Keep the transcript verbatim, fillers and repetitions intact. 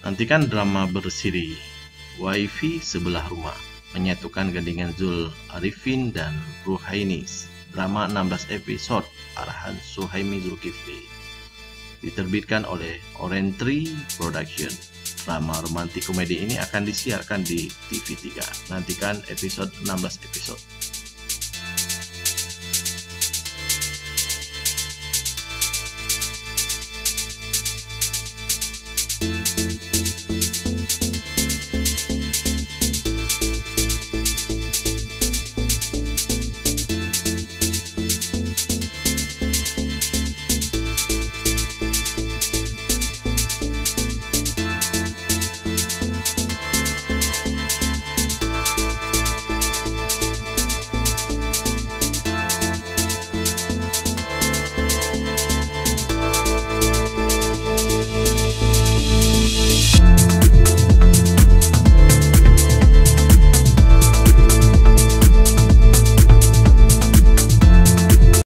Nantikan drama bersiri Wifi Sebelah Rumah, menyatukan gandingan Zul Arifin dan Ruhainis. Drama enam belas episode, arahan Suhaimi Zulkifli. Diterbitkan oleh Orange Tree Production. Drama romantik komedi ini akan disiarkan di T V tiga. Nantikan episode enam belas episode.